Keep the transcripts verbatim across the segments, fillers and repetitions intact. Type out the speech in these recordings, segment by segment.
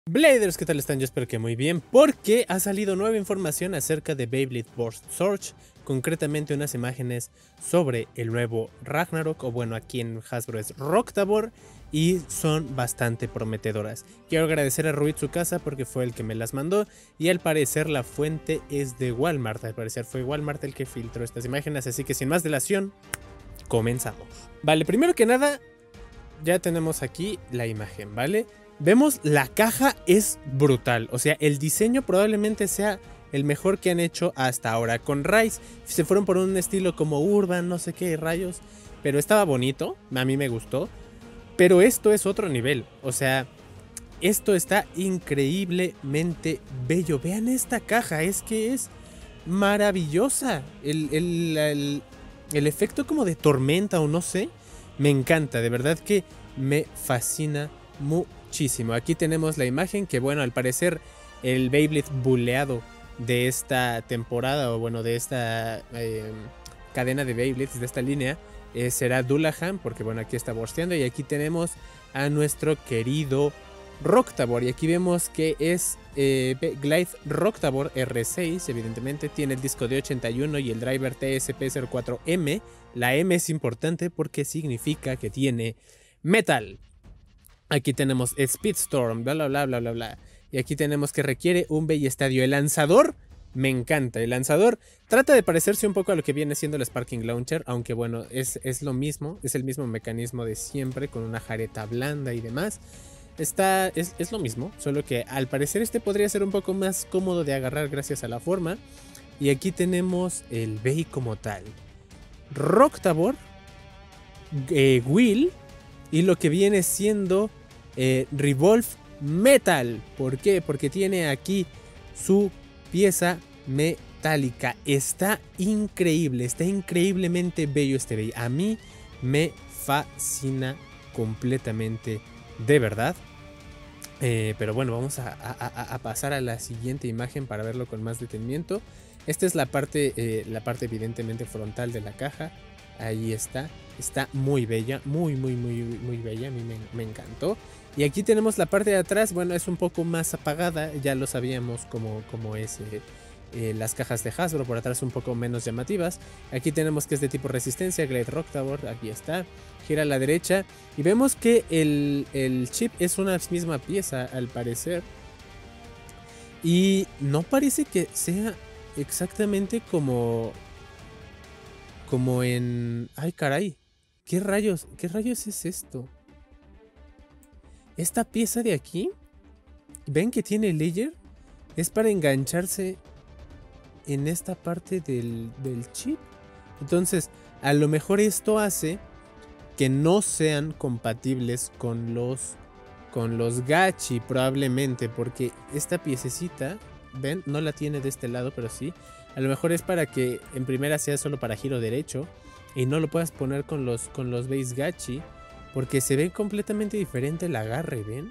Bladers, ¿qué tal están? Yo espero que muy bien, porque ha salido nueva información acerca de Beyblade Burst Surge, concretamente unas imágenes sobre el nuevo Ragnarok, o bueno, aquí en Hasbro es Rocktavor, y son bastante prometedoras. Quiero agradecer a Rui Tsukasa porque fue el que me las mandó, y al parecer la fuente es de Walmart, al parecer fue Walmart el que filtró estas imágenes, así que sin más dilación, comenzamos. Vale, primero que nada, ya tenemos aquí la imagen, ¿vale? Vemos la caja es brutal, o sea, el diseño probablemente sea el mejor que han hecho hasta ahora. Con Rise se fueron por un estilo como urban, no sé qué rayos, pero estaba bonito, a mí me gustó. Pero esto es otro nivel, o sea, esto está increíblemente bello. Vean esta caja, es que es maravillosa. El, el, el, el efecto como de tormenta o no sé, me encanta, de verdad que me fascina muchísimo. Aquí tenemos la imagen que, bueno, al parecer el Beyblade buleado de esta temporada, o bueno, de esta eh, cadena de Beyblades, de esta línea, eh, será Dullahan, porque bueno, aquí está borsteando. Y aquí tenemos a nuestro querido Rocktavor, y aquí vemos que es eh, Glide Rocktavor R seis, evidentemente tiene el disco de ochenta y uno y el driver T S P cero cuatro M. La M es importante porque significa que tiene metal. Aquí tenemos Speedstorm, bla bla bla bla bla bla. Y aquí tenemos que requiere un bello estadio. El lanzador me encanta. El lanzador trata de parecerse un poco a lo que viene siendo el Sparking Launcher, aunque bueno, es, es lo mismo, es el mismo mecanismo de siempre, con una jareta blanda y demás. Está, es, es lo mismo, solo que al parecer este podría ser un poco más cómodo de agarrar gracias a la forma. Y aquí tenemos el Bey como tal. Rocktavor, eh, Will, y lo que viene siendo eh, Revolve Metal. ¿Por qué? Porque tiene aquí su pieza metálica. Está increíble, está increíblemente bello este Bey. A mí me fascina completamente, de verdad. Eh, pero bueno, vamos a, a, a pasar a la siguiente imagen para verlo con más detenimiento. Esta es la parte, eh, la parte evidentemente frontal de la caja. Ahí está, está muy bella, muy muy muy muy bella, a mí me, me encantó. Y aquí tenemos la parte de atrás, bueno, es un poco más apagada, ya lo sabíamos como, como es eh, eh, las cajas de Hasbro, por atrás un poco menos llamativas. Aquí tenemos que es de tipo resistencia, Glide Rocktavor, aquí está, gira a la derecha y vemos que el, el chip es una misma pieza al parecer. Y no parece que sea exactamente como... Como en... ¡Ay, caray! ¿Qué rayos? ¿Qué rayos es esto? Esta pieza de aquí, ¿ven que tiene layer? Es para engancharse en esta parte del, del chip. Entonces, a lo mejor esto hace que no sean compatibles con los, con los gachi, probablemente, porque esta piececita, ¿ven? No la tiene de este lado, pero sí. A lo mejor es para que en primera sea solo para giro derecho y no lo puedas poner con los, con los base gachi, porque se ve completamente diferente el agarre, ¿ven?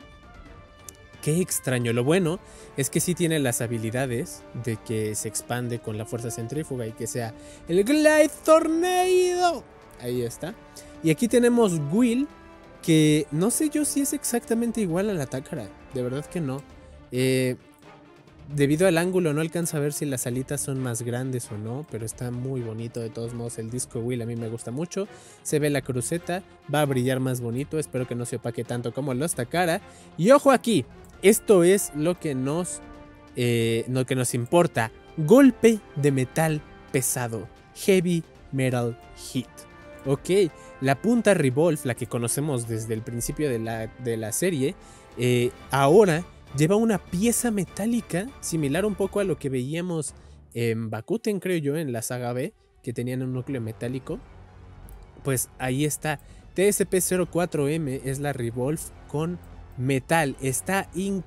Qué extraño. Lo bueno es que sí tiene las habilidades de que se expande con la fuerza centrífuga y que sea el Glide Tornado. Ahí está. Y aquí tenemos Will, que no sé yo si es exactamente igual a la Takara. De verdad que no. Eh... Debido al ángulo no alcanza a ver si las alitas son más grandes o no, pero está muy bonito de todos modos. El disco Will a mí me gusta mucho. Se ve la cruceta, va a brillar más bonito, espero que no se opaque tanto como los Takara. Y ojo aquí, esto es lo que nos, eh, lo que nos importa. Golpe de metal pesado, Heavy Metal Hit. Ok, la punta Revolve, la que conocemos desde el principio de la, de la serie, eh, ahora... lleva una pieza metálica similar un poco a lo que veíamos en Bakuten, creo yo, en la saga B, que tenían un núcleo metálico. Pues ahí está, T S P cero cuatro M es la Revolve con metal. Está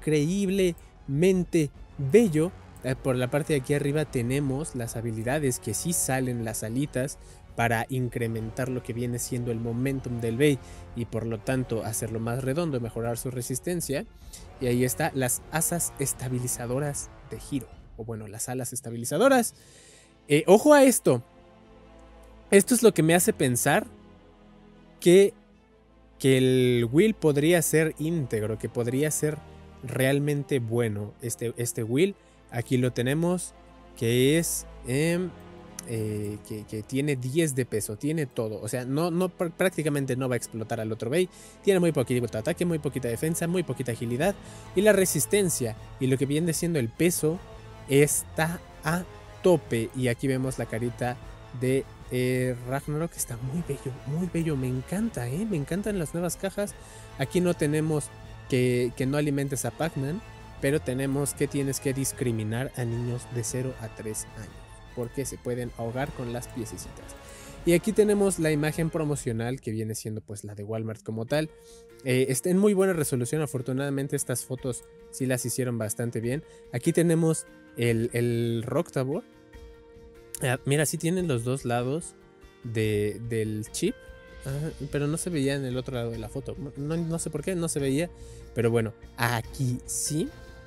increíblemente bello. Por la parte de aquí arriba tenemos las habilidades que sí salen las alitas para incrementar lo que viene siendo el momentum del Bey y por lo tanto hacerlo más redondo, mejorar su resistencia. Y ahí está las asas estabilizadoras de giro, o bueno, las alas estabilizadoras. Eh, ojo a esto, esto es lo que me hace pensar que, que el Will podría ser íntegro, que podría ser realmente bueno este, este wheel. Aquí lo tenemos, que es eh, eh, que, que tiene diez de peso, tiene todo. O sea, no, no prácticamente no va a explotar al otro Bey. Tiene muy poquito ataque, muy poquita defensa, muy poquita agilidad. Y la resistencia y lo que viene siendo el peso está a tope. Y aquí vemos la carita de eh, Ragnarok, que está muy bello, muy bello. Me encanta, ¿eh? Me encantan las nuevas cajas. Aquí no tenemos que, que no alimentes a Pac-Man, pero tenemos que tienes que discriminar a niños de cero a tres años, porque se pueden ahogar con las piececitas. Y aquí tenemos la imagen promocional, que viene siendo pues la de Walmart como tal. Eh, está en muy buena resolución, afortunadamente estas fotos sí las hicieron bastante bien. Aquí tenemos el, el Rocktavor. Eh, mira, sí tienen los dos lados de, del chip. Uh, pero no se veía en el otro lado de la foto. No, no sé por qué, no se veía. Pero bueno, aquí sí.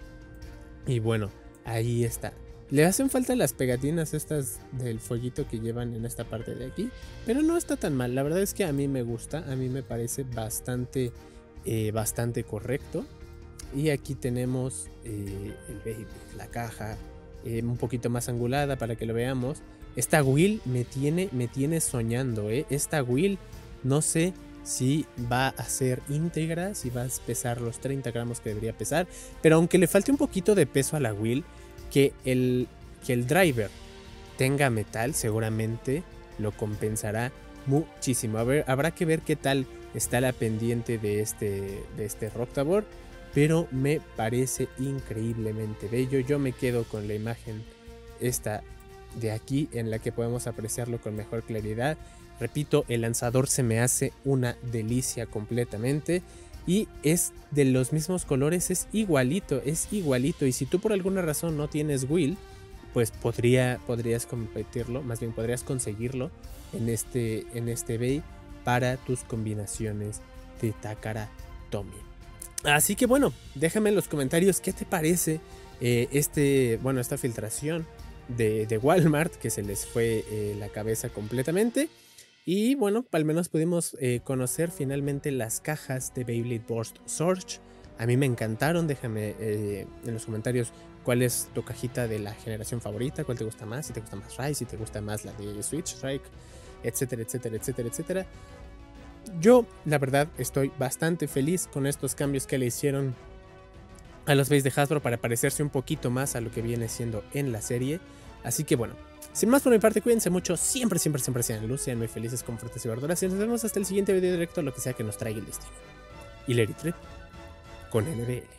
Y bueno, ahí está. Le hacen falta las pegatinas estas del fueguito que llevan en esta parte de aquí, pero no está tan mal. La verdad es que a mí me gusta, a mí me parece bastante, eh, bastante correcto. Y aquí tenemos eh, el baby, la caja, eh, un poquito más angulada para que lo veamos. Esta wheel me tiene, me tiene soñando, ¿eh? Esta wheel no sé si va a ser íntegra, si va a pesar los treinta gramos que debería pesar, pero aunque le falte un poquito de peso a la wheel, que el, que el driver tenga metal seguramente lo compensará muchísimo. A ver, habrá que ver qué tal está la pendiente de este, de este Rocktavor, pero me parece increíblemente bello. Yo me quedo con la imagen esta de aquí, en la que podemos apreciarlo con mejor claridad. Repito, el lanzador se me hace una delicia completamente. Y es de los mismos colores, es igualito, es igualito. Y si tú por alguna razón no tienes wheel, pues podría, podrías competirlo, más bien podrías conseguirlo en este, en este Bey para tus combinaciones de Takara Tomy. Así que bueno, déjame en los comentarios qué te parece eh, este, bueno, esta filtración de, de Walmart, que se les fue eh, la cabeza completamente. Y bueno, al menos pudimos eh, conocer finalmente las cajas de Beyblade Burst Surge. A mí me encantaron, déjame eh, en los comentarios cuál es tu cajita de la generación favorita, cuál te gusta más, si te gusta más Rise, si te gusta más la de Switch Strike, etcétera, etcétera, etcétera, etcétera. Yo, la verdad, estoy bastante feliz con estos cambios que le hicieron a los Beys de Hasbro para parecerse un poquito más a lo que viene siendo en la serie. Así que bueno, sin más por mi parte, cuídense mucho, siempre, siempre, siempre sean luz, sean muy felices con frutas y verduras, y nos vemos hasta el siguiente video directo, lo que sea que nos traiga el destino. Y Let It Rip con N B L.